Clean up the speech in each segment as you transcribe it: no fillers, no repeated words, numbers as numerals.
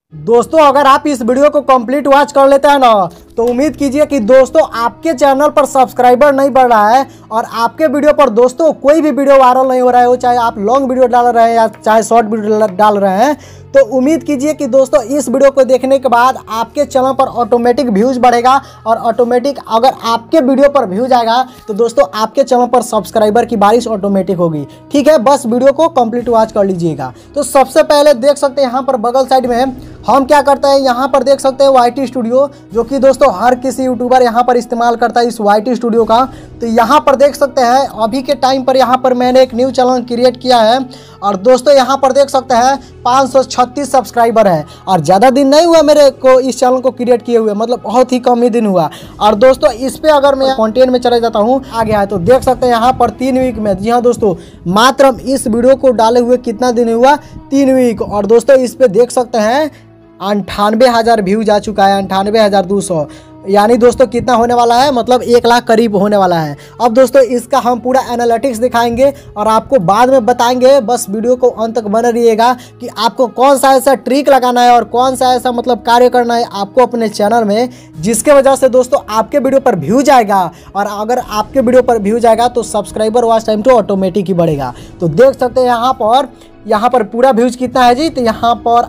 दोस्तों अगर आप इस वीडियो को कंप्लीट वॉच कर लेते हैं ना तो उम्मीद कीजिए कि दोस्तों आपके चैनल पर सब्सक्राइबर नहीं बढ़ रहा है और आपके वीडियो पर दोस्तों कोई भी वीडियो वायरल नहीं हो रहा है, वो चाहे आप लॉन्ग वीडियो डाल रहे हैं या चाहे शॉर्ट वीडियो डाल रहे हैं। तो उम्मीद कीजिए कि दोस्तों इस वीडियो को देखने के बाद आपके चैनल पर ऑटोमेटिक व्यूज बढ़ेगा और ऑटोमेटिक अगर आपके वीडियो पर व्यूज आएगा तो दोस्तों आपके चैनल पर सब्सक्राइबर की बारिश ऑटोमेटिक होगी। ठीक है, बस वीडियो को कंप्लीट वॉच कर लीजिएगा। तो सबसे पहले देख सकते हैं यहाँ पर बगल साइड में हम क्या करते हैं, यहाँ पर देख सकते हैं YT स्टूडियो, जो कि दोस्तों हर किसी यूट्यूबर यहाँ पर इस्तेमाल करता है इस YT स्टूडियो का। तो यहाँ पर देख सकते हैं अभी के टाइम पर यहाँ पर मैंने एक न्यू चैनल क्रिएट किया है और दोस्तों यहाँ पर देख सकते हैं 536 सब्सक्राइबर है और ज़्यादा दिन नहीं हुआ मेरे को इस चैनल को क्रिएट किए हुए, मतलब बहुत ही कम ही दिन हुआ। और दोस्तों इस पर अगर मैं कंटेंट में चले जाता हूँ आ गया है तो देख सकते हैं यहाँ पर 3 वीक में, जी हाँ दोस्तों, मात्र इस वीडियो को डाले हुए कितना दिन हुआ, 3 वीक। और दोस्तों इस पर देख सकते हैं 98,000 व्यूज आ चुका है, 98,200, यानी दोस्तों कितना होने वाला है, मतलब 1 लाख करीब होने वाला है। अब दोस्तों इसका हम पूरा एनालिटिक्स दिखाएंगे और आपको बाद में बताएंगे। बस वीडियो को अंत तक बने रहिएगा कि आपको कौन सा ऐसा ट्रिक लगाना है और कौन सा ऐसा मतलब कार्य करना है आपको अपने चैनल में, जिसके वजह से दोस्तों आपके वीडियो पर व्यूज आएगा और अगर आपके वीडियो पर व्यूज आएगा तो सब्सक्राइबर वॉच टाइम तो ऑटोमेटिक ही बढ़ेगा। तो देख सकते हैं यहाँ पर पूरा व्यूज कितना है जी, तो यहाँ पर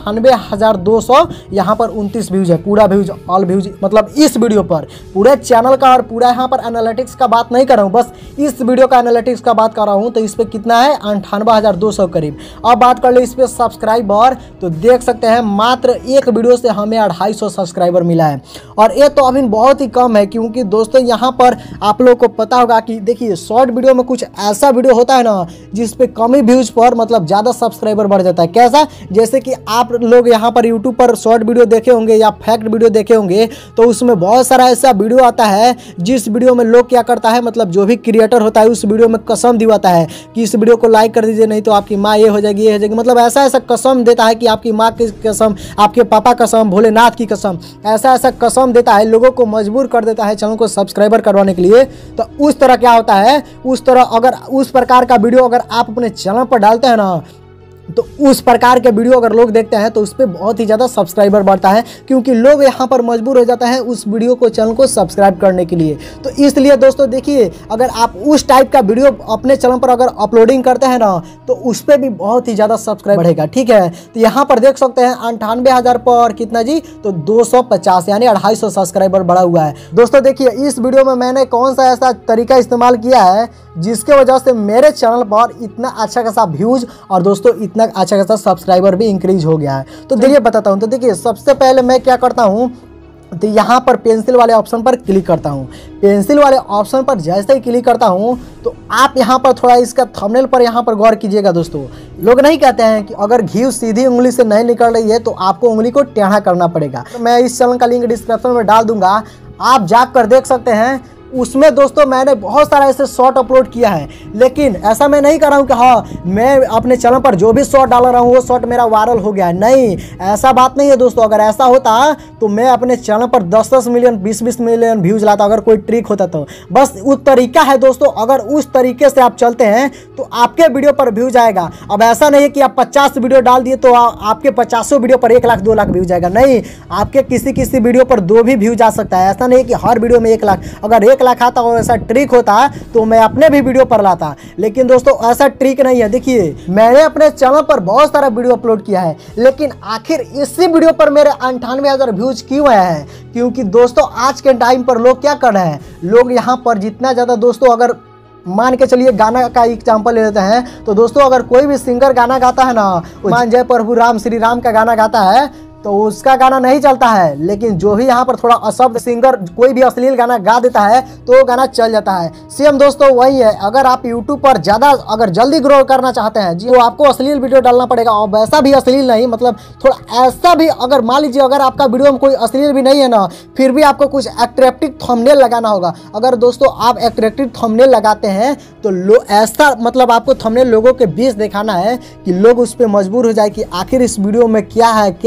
98,200, यहाँ पर 29 व्यूज है, पूरा व्यूज ऑल व्यूज, मतलब इस वीडियो पर पूरे चैनल का। और पूरा यहाँ पर एनालिटिक्स का बात नहीं कर रहा हूँ, बस इस वीडियो का एनालिटिक्स का बात कर रहा हूँ। तो इस पर कितना है, 98,200 करीब। अब बात कर ले इस पर सब्सक्राइबर, तो देख सकते हैं मात्र एक वीडियो से हमें 250 सब्सक्राइबर मिला है और ये तो अभी बहुत ही कम है, क्योंकि दोस्तों यहाँ पर आप लोग को पता होगा कि देखिए शॉर्ट वीडियो में कुछ ऐसा वीडियो होता है ना जिस पे कम ही व्यूज पर मतलब ज़्यादा सब्सक्राइबर बढ़ जाता है। कैसा, जैसे कि आप लोग यहाँ पर यूट्यूब पर शॉर्ट वीडियो देखे होंगे या फैक्ट वीडियो देखे होंगे, तो उसमें बहुत सारा ऐसा वीडियो आता है जिस वीडियो में लोग क्या करता है, मतलब जो भी क्रिएटर होता है उस वीडियो में कसम दिवाता है कि इस वीडियो को लाइक कर दीजिए नहीं तो आपकी माँ ये हो जाएगी, ये हो जाएगी, मतलब ऐसा ऐसा कसम देता है कि आपकी माँ की कसम, आपके पापा कसम, भोलेनाथ की कसम, ऐसा ऐसा कसम देता है, लोगों को मजबूर कर देता है चैनल को सब्सक्राइबर करवाने के लिए। तो उस तरह क्या होता है, उस तरह अगर उस प्रकार का वीडियो अगर आप अपने चैनल पर डालते हैं ना, तो उस प्रकार के वीडियो अगर लोग देखते हैं तो उस पर बहुत ही ज़्यादा सब्सक्राइबर बढ़ता है, क्योंकि लोग यहाँ पर मजबूर हो जाता है उस वीडियो को, चैनल को सब्सक्राइब करने के लिए। तो इसलिए दोस्तों देखिए, अगर आप उस टाइप का वीडियो अपने चैनल पर अगर अपलोडिंग करते हैं ना तो उस पर भी बहुत ही ज़्यादा सब्सक्राइब बढ़ेगा। ठीक है, तो यहाँ पर देख सकते हैं 98,000 पर कितना जी, तो 250, यानी 250 सब्सक्राइबर बढ़ा हुआ है। दोस्तों देखिए इस वीडियो में मैंने कौन सा ऐसा तरीका इस्तेमाल किया है जिसके वजह से मेरे चैनल पर इतना अच्छा खासा व्यूज और दोस्तों इतना अच्छा खासा सब्सक्राइबर भी इंक्रीज हो गया है। तो देखिए बताता हूँ। तो देखिए सबसे पहले मैं क्या करता हूँ, तो यहाँ पर पेंसिल वाले ऑप्शन पर क्लिक करता हूँ। पेंसिल वाले ऑप्शन पर जैसे ही क्लिक करता हूँ तो आप यहाँ पर थोड़ा इसका थंबनेल पर यहाँ पर गौर कीजिएगा। दोस्तों लोग नहीं कहते हैं कि अगर घी सीधी उंगली से नहीं निकल रही है तो आपको उंगली को टेढ़ा करना पड़ेगा। तो मैं इस चैनल का लिंक डिस्क्रिप्शन में डाल दूंगा, आप जाकर देख सकते हैं। उसमें दोस्तों मैंने बहुत सारा ऐसे शॉर्ट अपलोड किया है, लेकिन ऐसा मैं नहीं कर रहा हूँ कि हाँ मैं अपने चैनल पर जो भी शॉर्ट डाल रहा हूँ वो शॉर्ट मेरा वायरल हो गया है। नहीं, ऐसा बात नहीं है दोस्तों। अगर ऐसा होता तो मैं अपने चैनल पर 10-10 मिलियन 20-20 मिलियन व्यूज लाता, अगर कोई ट्रिक होता तो। बस उस तरीका है दोस्तों, अगर उस तरीके से आप चलते हैं तो आपके वीडियो पर व्यूज आएगा। अब ऐसा नहीं है कि आप 50 वीडियो डाल दिए तो आपके 50 वीडियो पर 1 लाख 2 लाख व्यूज आएगा। नहीं, आपके किसी वीडियो पर 2 भी व्यूज आ सकता है। ऐसा नहीं कि हर वीडियो में 1 लाख, अगर 1 लाख आता और ऐसा ट्रिक होता तो मैं अपने भी वीडियो पर लाता, लेकिन दोस्तों ऐसा ट्रिक नहीं है। देखिए मैंने अपने चैनल पर बहुत सारा वीडियो अपलोड किया है, लेकिन आखिर इसी वीडियो पर मेरे 98,000 व्यूज क्यों आया है? क्योंकि दोस्तों आज के टाइम पर लोग क्या कर रहे हैं, लोग यहाँ पर जितना ज़्यादा दोस्तों, अगर मान के चलिए गाना का एग्जाम्पल ले लेते हैं, तो दोस्तों अगर कोई भी सिंगर गाना गाता है ना, मान जय प्रभु राम श्री राम का गाना गाता है तो उसका गाना नहीं चलता है, लेकिन जो भी यहाँ पर थोड़ा अशब्द सिंगर कोई भी अश्लील गाना गा देता है तो वो गाना चल जाता है। सेम दोस्तों वही है, अगर आप यूट्यूब पर ज़्यादा अगर जल्दी ग्रो करना चाहते हैं जी, तो आपको अश्लील वीडियो डालना पड़ेगा। और वैसा भी अश्लील नहीं, मतलब थोड़ा ऐसा भी, अगर मान लीजिए अगर आपका वीडियो में कोई अश्लील भी नहीं है ना, फिर भी आपको कुछ अट्रैक्टिव थंबनेल लगाना होगा। अगर दोस्तों आप अट्रैक्टिव थंबनेल लगाते हैं तो ऐसा मतलब आपको थंबनेल लोगों के बीच दिखाना है कि लोग उस पर मजबूर हो जाए कि आखिर इस वीडियो में क्या है, क्या ऐसे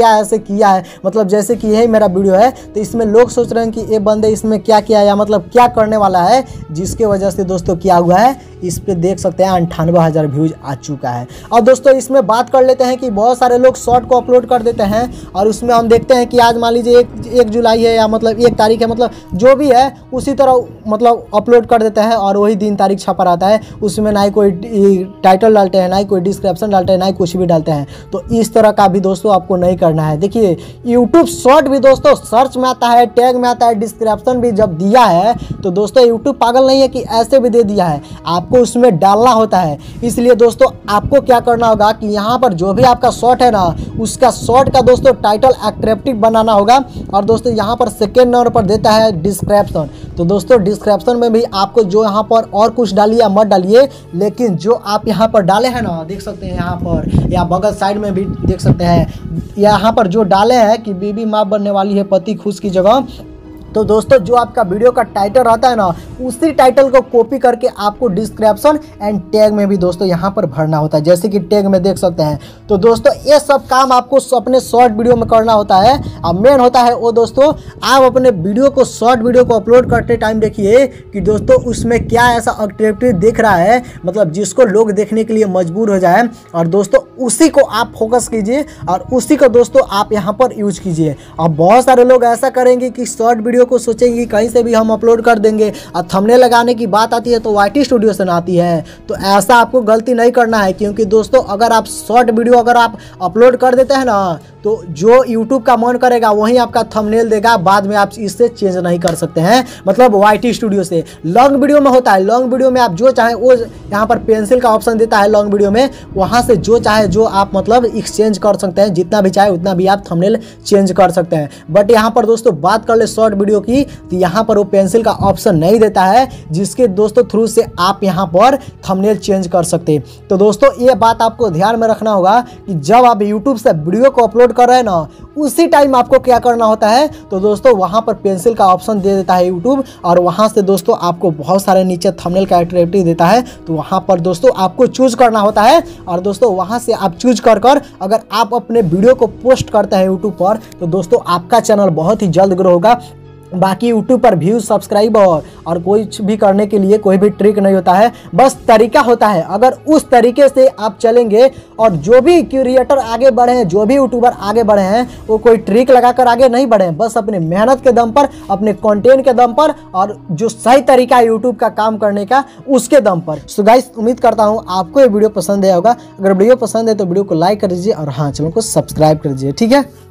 किया है, मतलब जैसे कि यही मेरा वीडियो है तो इसमें लोग सोच रहे हैं कि ये बंदे इसमें क्या किया या मतलब क्या करने वाला है, जिसके वजह से दोस्तों क्या हुआ है, इस पे देख सकते हैं 98,000 व्यूज आ चुका है। और दोस्तों इसमें बात कर लेते हैं कि बहुत सारे लोग शॉर्ट को अपलोड कर देते हैं और उसमें हम देखते हैं कि आज मान लीजिए 1 जुलाई है या मतलब 1 तारीख है, मतलब जो भी है उसी तरह मतलब अपलोड कर देते हैं और वही दिन तारीख छपा रहता है, उसमें ना ही कोई टाइटल डालते हैं, ना ही कोई डिस्क्रिप्शन डालते हैं, ना ही कुछ भी डालते हैं। तो इस तरह का भी दोस्तों आपको नहीं करना है। देखिए यूट्यूब शॉर्ट भी दोस्तों सर्च में आता है, टैग में आता है, डिस्क्रिप्शन भी जब दिया है तो दोस्तों यूट्यूब पागल नहीं है कि ऐसे भी दे दिया है, आपको उसमें डालना होता है। इसलिए दोस्तों आपको क्या करना होगा कि यहाँ पर जो भी आपका शॉर्ट है ना, उसका शॉर्ट का दोस्तों टाइटल अट्रैक्टिव बनाना होगा। और दोस्तों यहाँ पर सेकेंड नंबर पर देता है डिस्क्रिप्शन। तो दोस्तों डिस्क्रिप्शन में भी आपको जो यहाँ पर और कुछ डालिए या मत डालिए, लेकिन जो आप यहाँ पर डाले हैं ना, देख सकते हैं यहाँ पर या बगल साइड में भी देख सकते हैं, यहाँ पर जो डाले हैं कि बीबी माँ बनने वाली है पति खुश की जगह, तो दोस्तों जो आपका वीडियो का टाइटल रहता है ना, उसी टाइटल को कॉपी करके आपको डिस्क्रिप्शन एंड टैग में भी दोस्तों यहाँ पर भरना होता है, जैसे कि टैग में देख सकते हैं। तो दोस्तों ये सब काम आपको अपने शॉर्ट वीडियो में करना होता है। अब मेन होता है वो दोस्तों, आप अपने वीडियो को शॉर्ट वीडियो को अपलोड करते टाइम देखिए कि दोस्तों उसमें क्या ऐसा अट्रैक्टिव दिख रहा है, मतलब जिसको लोग देखने के लिए मजबूर हो जाए, और दोस्तों उसी को आप फोकस कीजिए और उसी को दोस्तों आप यहाँ पर यूज कीजिए। अब बहुत सारे लोग ऐसा करेंगे कि शॉर्ट वीडियो को सोचेंगे कहीं से भी हम अपलोड कर देंगे, और थंबनेल लगाने की बात आती है तो YT स्टूडियो से ना आती है। तो ऐसा आपको गलती नहीं करना है, क्योंकि दोस्तों अगर आप शॉर्ट वीडियो अगर आप अपलोड कर देते हैं ना, तो जो YouTube का मन करेगा वहीं आपका थंबनेल देगा, बाद में आप इससे चेंज नहीं कर सकते हैं, मतलब YT स्टूडियो से। लॉन्ग वीडियो में होता है, लॉन्ग वीडियो में आप जो चाहे वो यहाँ पर पेंसिल का ऑप्शन देता है लॉन्ग वीडियो में, वहाँ से जो चाहे जो आप मतलब एक्सचेंज कर सकते हैं, जितना भी चाहे उतना भी आप थंबनेल चेंज कर सकते हैं। बट यहाँ पर दोस्तों बात कर ले शॉर्ट वीडियो की, तो यहाँ पर वो पेंसिल का ऑप्शन नहीं देता है, जिसके दोस्तों थ्रू से आप यहाँ पर थंबनेल चेंज कर सकते। तो दोस्तों ये बात आपको ध्यान में रखना होगा कि जब आप यूट्यूब से वीडियो को अपलोड कर रहे हैं ना, उसी टाइम आपको क्या करना होता है, तो दोस्तों वहाँ पर पेंसिल का ऑप्शन दे देता है यूट्यूब, और वहाँ से दोस्तों आपको बहुत सारे नीचे थंबनेल का अट्रैक्टिव देता है, तो वहाँ पर दोस्तों आपको चूज करना होता है। और दोस्तों वहाँ से आप चूज कर अगर आप अपने वीडियो को पोस्ट करते हैं यूट्यूब पर, तो दोस्तों आपका चैनल बहुत ही जल्द ग्रो होगा। बाकी यूट्यूब पर व्यूज सब्सक्राइब और कुछ भी करने के लिए कोई भी ट्रिक नहीं होता है, बस तरीका होता है। अगर उस तरीके से आप चलेंगे, और जो भी क्रिएटर आगे बढ़े हैं, जो भी यूट्यूबर आगे बढ़े हैं, वो कोई ट्रिक लगाकर आगे नहीं बढ़े हैं, बस अपने मेहनत के दम पर, अपने कंटेंट के दम पर, और जो सही तरीका है यूट्यूब का काम करने का उसके दम पर। सो गाइस उम्मीद करता हूँ आपको ये वीडियो पसंद आया होगा। अगर वीडियो पसंद है तो वीडियो को लाइक कर दीजिए और हाँ चैनल को सब्सक्राइब कर दीजिए, ठीक है।